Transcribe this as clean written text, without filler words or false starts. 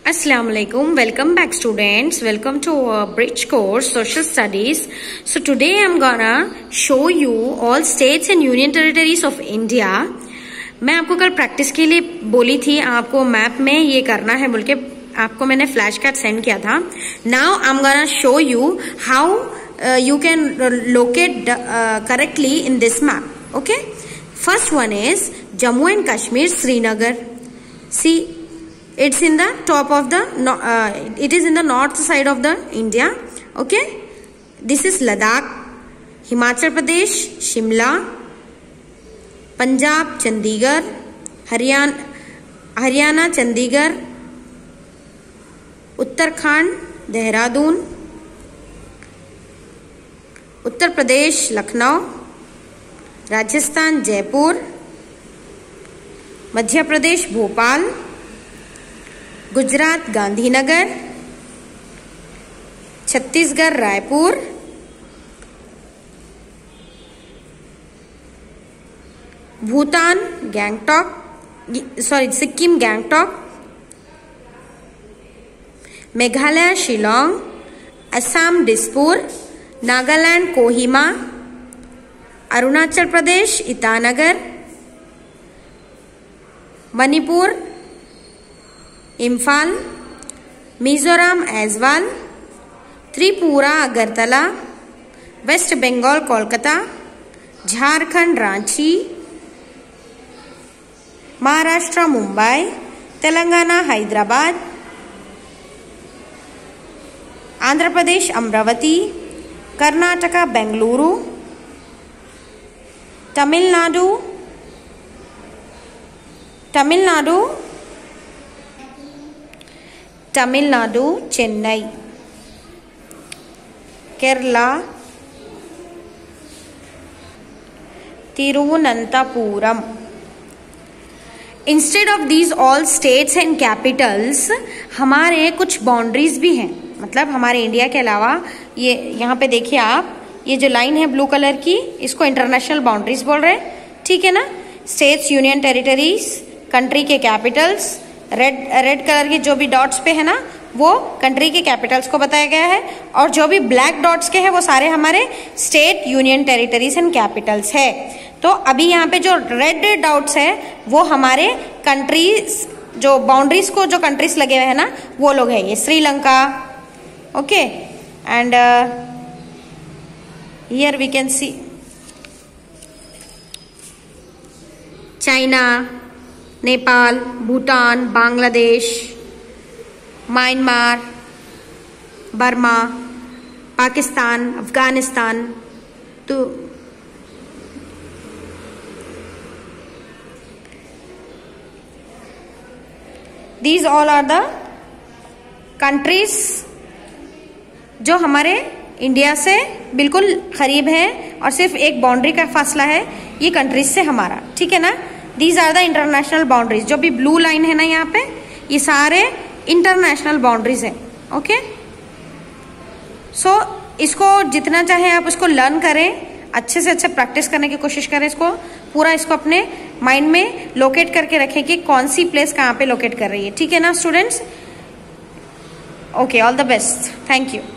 Assalamu alaikum. Welcome back students. Welcome to our bridge course Social Studies. So today I'm gonna show you all states and union territories of India. मैं आपको कल practice के लिए बोली थी आपको map में ये करना है बोल के आपको मैंने फ्लैश कार्ड सेंड किया था. Now I'm gonna show you how you can locate correctly in this map. Okay. First one is Jammu and Kashmir, Srinagar. See, it's in the top of the it is in the north side of the India. Okay, this is Ladakh. Himachal Pradesh, Shimla. Punjab, Chandigarh. Haryana, Chandigarh. Uttarakhand, Dehradun. Uttar Pradesh, Lucknow. Rajasthan, Jaipur. Madhya Pradesh, Bhopal. Gujarat Gandhinagar. Chhattisgarh Raipur. Bhutan Gangtok Sikkim Gangtok. Meghalaya Shillong. Assam Dispur. Nagaland Kohima. Arunachal Pradesh Itanagar. Manipur Imphal. Mizoram Aizawl. Tripura Agartala. West Bengal Kolkata. Jharkhand Ranchi. Maharashtra Mumbai. Telangana Hyderabad. Andhra Pradesh Amaravati. Karnataka Bengaluru. Tamil Nadu Chennai. Kerala Thiruvananthapuram. Instead of these all states and capitals हमारे कुछ boundaries भी हैं. मतलब हमारे India के अलावा ये यहाँ पे देखिए आप, ये जो लाइन है ब्लू कलर की, इसको इंटरनेशनल बाउंड्रीज बोल रहे हैं. ठीक है ना. स्टेट्स, यूनियन टेरिटरीज, कंट्री के कैपिटल्स. रेड कलर की जो भी डॉट्स पे है ना वो कंट्री के कैपिटल्स को बताया गया है, और जो भी ब्लैक डॉट्स के हैं वो सारे हमारे state, union territories and capitals है. तो अभी यहाँ पे जो रेड डॉट्स है वो हमारे कंट्रीज, जो बाउंड्रीज को जो कंट्रीज लगे हुए हैं ना वो लोग है. ये Sri Lanka. Okay. And here we can see China, Nepal, Bhutan, Bangladesh, Myanmar, Burma, Pakistan, Afghanistan. तो these all are the countries जो हमारे इंडिया से बिल्कुल करीब है और सिर्फ एक बाउंड्री का फासला है ये कंट्रीज से हमारा. ठीक है ना. These are the international boundaries. जो भी ब्लू लाइन है ना यहाँ पे ये सारे इंटरनेशनल बाउंड्रीज है. ओके. सो इसको जितना चाहे आप उसको लर्न करें, अच्छे से अच्छे प्रैक्टिस करने की कोशिश करें. इसको पूरा इसको अपने माइंड में लोकेट करके रखें कि कौन सी प्लेस कहाँ पे लोकेट कर रही है. ठीक है ना students. Okay. All the best. Thank you.